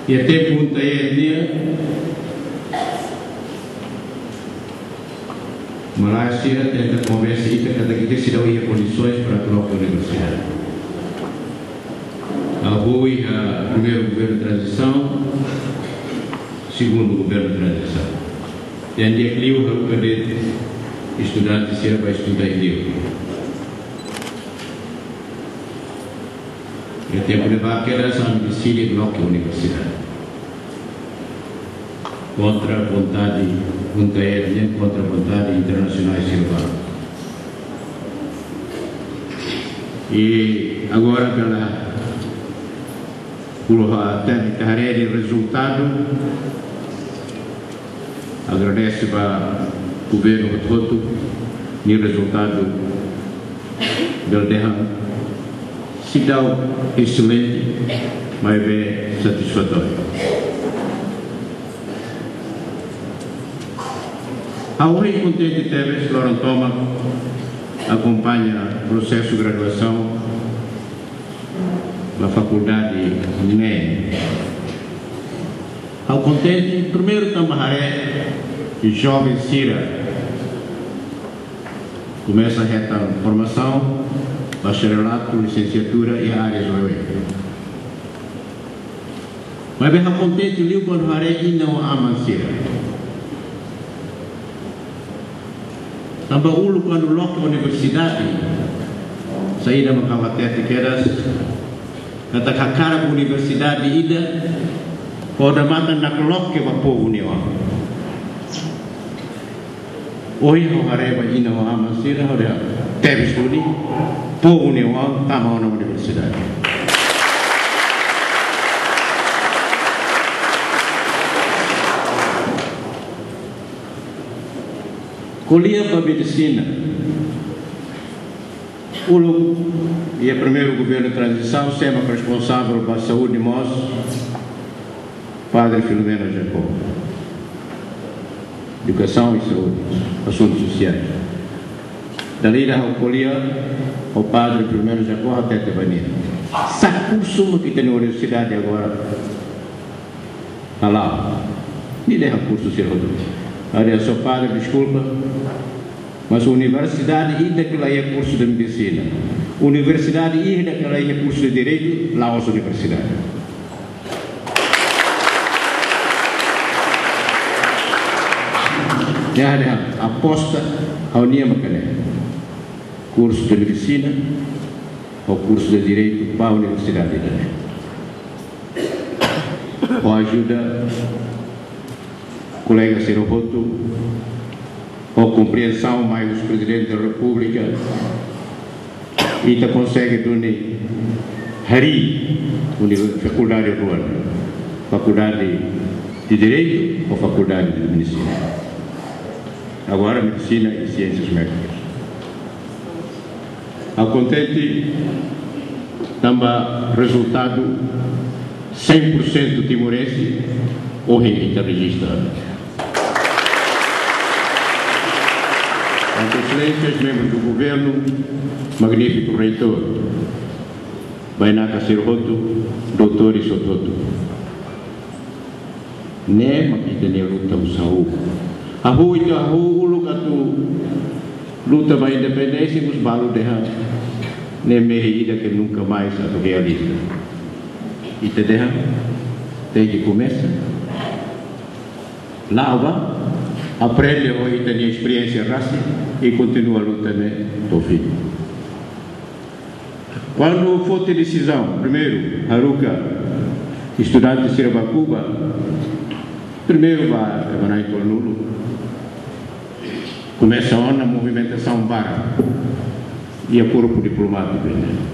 E até pergunta dia Malaysia tenta conversa e cada que se dá condições para colocar a universidade. Apoio a primeiro governo de transição, segundo governo de transição. E onde é que eu vou estudantes se vai estudar em Deus. E tempo de levar aquela ação de Síria que coloca a universidade. Contra a vontade interna, contra a vontade internacional silvana. E agora pela técnica de resultado, agradeço para o governo todo o resultado do derrame. Se dá excelente, mas bem satisfatório. A URI Contente Teves, Loran Toma, acompanha o processo de graduação da Faculdade de NEM. Ao Contente, primeiro Tambaré, jovem Cira, começa a reta formação, bacharelato, licenciatura e áreas OE. Mas bem, ao Contente, liu quando Haré e não a Mancira. Também ulu quando loca a universidade, saí da Macauatete que era kata kakara a universidade ida, pode matar na coloque para povo união. Hoje o hareba ina o amasira, olha, teve estudi, povo união, tama na universidade. Colhia para a medicina. O e o primeiro governo de transição, sempre responsável para a saúde de nós, Padre Filomeno Jacó. Educação e saúde, assuntos sociais. Dali da colhia o Padre Filomeno Jacó até Tevania. Sabe curso que tem na universidade agora? Está lá. Nem deixa curso ser rodado. Olha, seu padre, desculpa, mas a universidade ainda que lá é curso de medicina, a universidade ainda que lá é curso de direito, lá é a universidade. Já aposta a União Macané, curso de medicina ou curso de direito para a universidade. Com a ajuda colega Seroboto, com compreensão mais os presidentes da República, e te consegue unir Hari, Faculdade de Ruana, Faculdade de Direito ou Faculdade de Medicina. Agora, Medicina e Ciências Médicas. Ao contente, também resultado 100% timorense, hoje está registrado. Excelências, membros do governo, magnífico reitor, Bainaka Serroto, doutor e sototo. Nem aqui tem luta o saúde. A rua e a rua, o lugar do luta para a independência, os balos derram, nem merda que nunca mais a realiza. E te derram, tem que começar. Lava, aprende hoje tem experiência raça e continua a luta do fim. Quando for ter decisão, primeiro, Haruka, estudante de Sirabacuba, primeiro vai trabalhar em Tolulo, começa a movimentação barra e a corpo diplomático.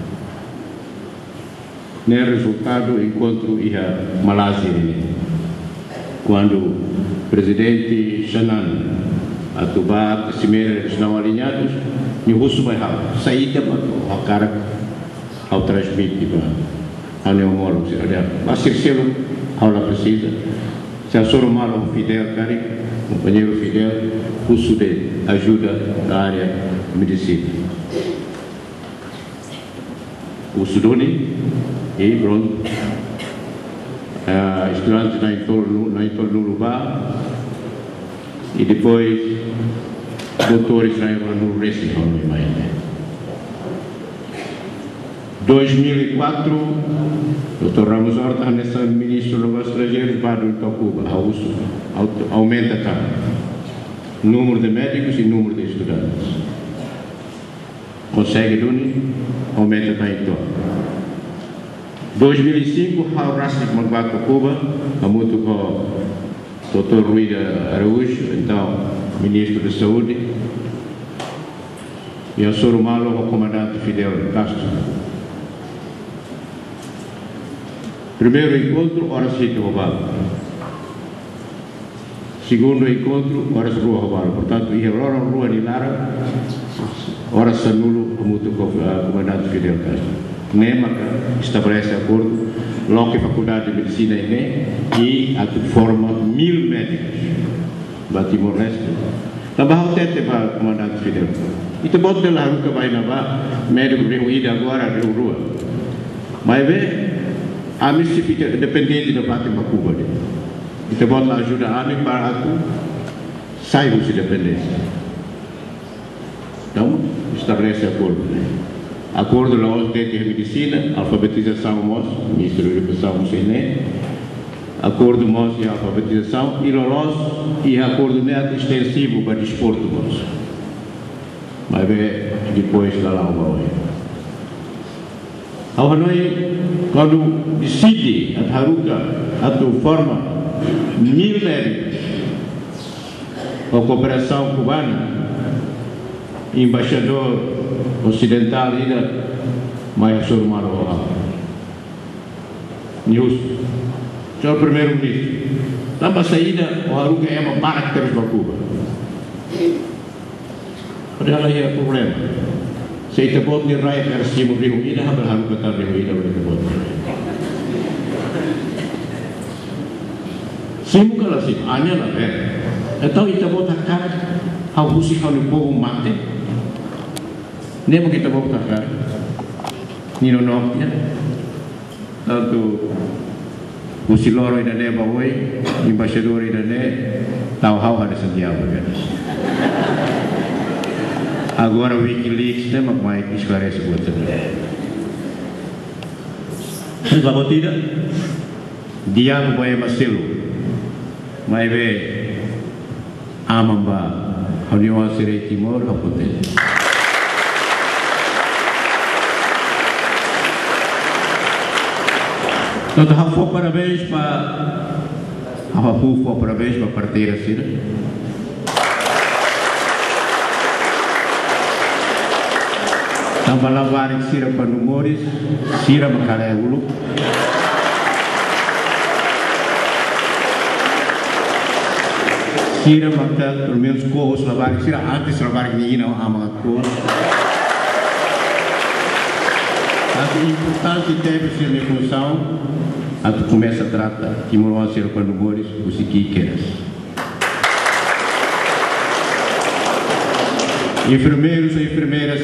Nem resultado, encontro e a Malásia, quando o presidente Xanan, a Tubá, a Cimeira estão alinhados, e o russo vai sair a cara ao transmitir ao neomólogo. A Circelo, ao la precisa, se a Soromalo, o Fidel, companheiro Fidel, curso de ajuda na área de medicina. O Sudoni e pronto. estudantes na entorno do Lubá e depois doutores no Recife, no Imaine. 2004, Dr. Ramos Horta, nessa ministro dos Estrangeiros, para o Cuba, aumenta cá número de médicos e número de estudantes. Consegue aumenta cá em torno. 2005, ao Racing Magbaca Cuba, a muito com o Dr. Rui Araújo, então ministro da Saúde, e a Sorumalo, o comandante Fidel Castro. Primeiro encontro, horas sítio roubado. Segundo encontro, horas rua roubado. Portanto, ia rua de Lara, horas sanulo, muito com o comandante Fidel Castro. NEMA estabelece acordo, logo que a Faculdade de Medicina e a forma 1000 médicos da Timor-Leste. Também o tete para o comandante Fidel. E também o lá nunca vai na médico reunido agora na rua. Mas vê, a mim se fica dependente da parte da Cuba. E também ajuda a mim para sair de dependência. Então, estabelece acordo. Acordo lá hoje de medicina, alfabetização ministro da Educação acordo e alfabetização e acordo neto extensivo para desporto mas depois da lá uma a Hanoi quando decide a Haruka a forma 1000 médicos a cooperação cubana, embaixador ocidental ainda mais Sorumalo News, senhor primeiro-ministro, na saída o Haruka é uma barca para Cuba. Olha aí o problema. Se está bom de raia para cima do Rio, a Haruka está reunida para o Sim, que lá sim, hanya lá é. Então kita bota cara, ao buscar o povo mate. Nem porque kita bota cara, nino nopnya, tanto o siloro ainda nem baoi, embaixador ainda nem, tal hau ada Santiago kan. Agora o WikiLeaks tem mais esclarece o outro. Kalau tidak, dia boleh masuk. Mas vê amamba União Serei Timor acontece. Então hafo parabéns para parabéns para a parteira Sira. Também lavar em Sira para números, Sira macaré ulu. Sira maka pelo menos com os lavar Sira antes lavar que não há uma coisa. É importante ter essa função a tu começa a tratar que moram a ser para números os que queres. Enfermeiros e enfermeiras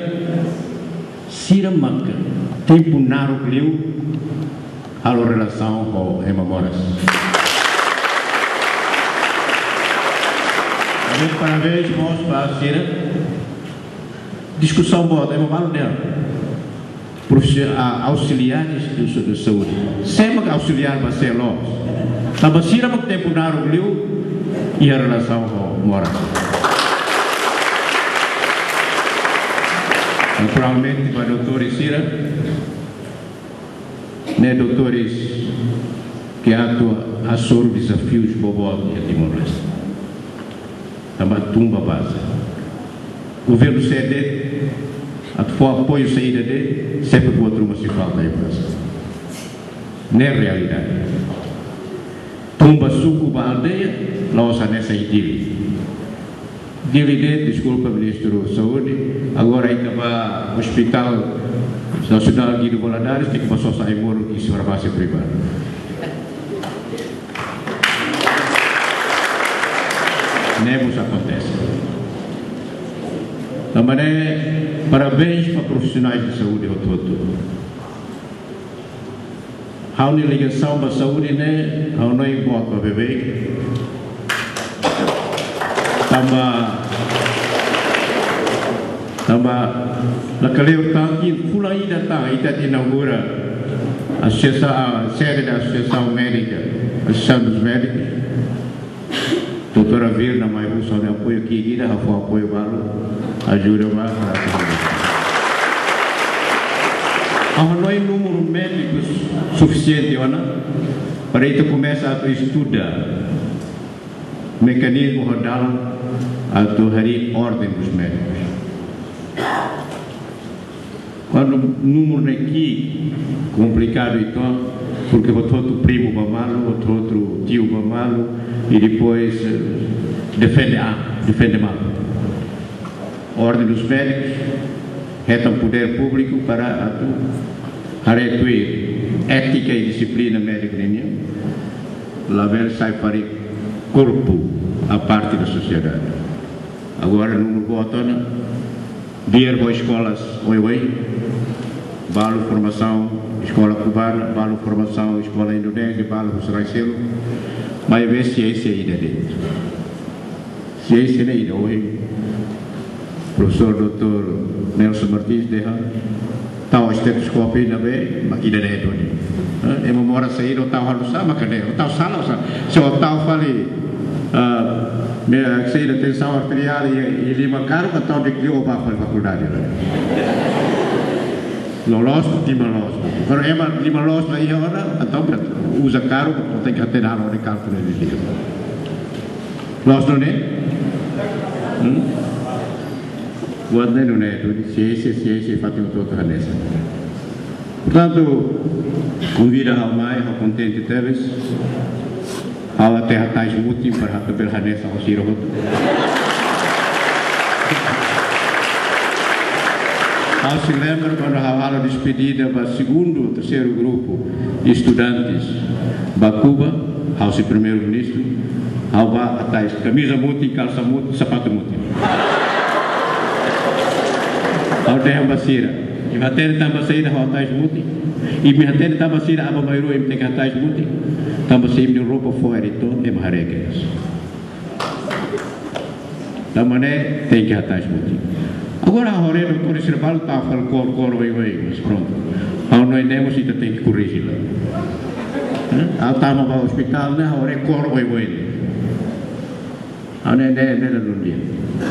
Sira maka tempo naro clio a relação com hemamoras. Parabéns, bons para a Sira. Discussão boa, é uma valor dela. Auxiliares de saúde. Sempre que auxiliar vai ser logo. Mas a Sira vai tempo dar o liu e a relação com moral. Naturalmente, para doutores Sira, né, doutores que atuam a sobre desafios bobos de Timor-Leste. Também tumba base. O governo CD, a apoio saída de sempre que o outro se falta aí base. Não é realidade. Tumba suco ba aldeia, nossa nessa idília. Dili desculpa ministro da Saúde, agora aí estava Hospital Nacional Guido Valadares, tem que passar sair moro e se farmácia privada. Nemos acontece. Também parabéns para profissionais de saúde o todo. hau ni ligação ba saúde né hau noi bot ba bebê tamba la kaleu tangi pula ida ta ida inaugura a sede da Associação Médica, Associação dos Médicos. Doutora Virna Mairusso de apoio aqui, ida a apoio para ajuda para não é número médicos suficiente, para isso começa a estudar mecanismo rodal a tornar ordem dos médicos. Quando o número aqui complicado então, porque o outro primo vai malo, o outro tio vai malo e depois defende mal. A ordem dos médicos é um poder público para retuir ética e disciplina médica nenhum. Laver sai para o corpo a parte da sociedade. Agora no botona vir para escolas oi balo formação escola cubana, balo formação escola indonésia, balo israel, mas ver se esse aí dentro. Se esse aí hoje professor Dr. Nelson Martins derra tal estetoscópio ainda bem, mas ainda dentro ali. Eu moro a sair o tal halusa, mas cadê? O tal sala, se o tal fale minha sair da tensão arterial e lima caro, o tal de que eu vou para a faculdade. Lolos, lima lolos. Kalau emang lima lolos lagi orang, atau usa caro, tem que ter hal de cálculo de dia. Lolos não é? Buat não é? Se fazem todo a nessa. Portanto, convida ao mais, ao contente teves, ao até a tais mutim para a belhanessa ao sirro. Ao se lembra quando a aula despedida para o segundo ou terceiro grupo de estudantes para Cuba, ao se primeiro-ministro, ao vai atrás camisa muti, calça muti, sapato muti. Ao terra basira, e vai ter também saída ao atrás muti, e me ter também saída a maior e me ter atrás muti, também saída de roupa fora então é marregas. Da maneira tem que atrás muti. Agora a hora do doutor Israel está a falar cor, mas pronto. Ao nós temos e tem que corrigir lá. Ao estamos para o hospital, a hora é cor, Ao não é no dia.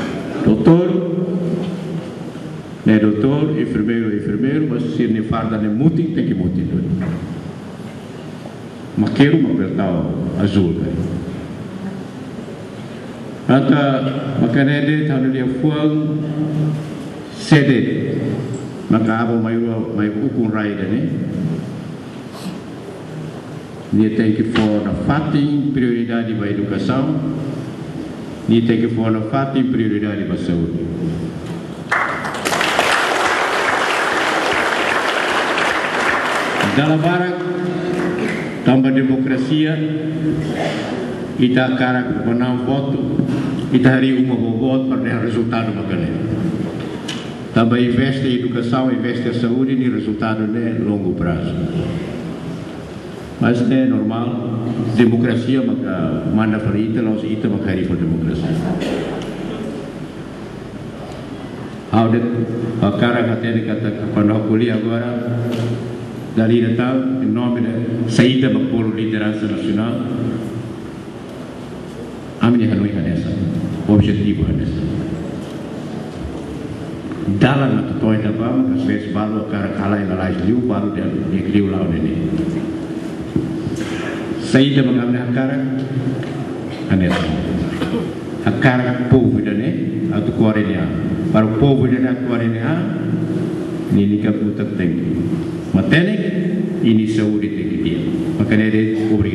Doutor, enfermeiro, mas se não farda nem muti, tem que muti tudo. Mas quero uma apertar azul. Makanya dia tahun dia fuang sede maka apa mai ukun rai dani dia tem que for na fatin prioridade para educação dia tem que for na fatin prioridade para saúde. Dalam barak tambah demokrasia kita cara menang voto kita hari uma voto para ter resultado bacana. Também investe em educação, investe em saúde e resultado de longo prazo. Mas é normal, democracia manda para ita, nós ita macari para democracia. A cara que tem kata quando eu colhi agora dali datang em nome da saída para polo liderança nacional. Amin Hanoi Hanessa, objetivo Hanessa. Dalam atau toy dabam, kasih balu akar kalai lalai liu balu dia liu lau ini. Saya mengambil akar Hanessa. Akar povo ini atau kuarenya. Baru povo ini atau kuarenya ini kaputak tinggi. Matenik ini saudi tinggi dia. Makanya dia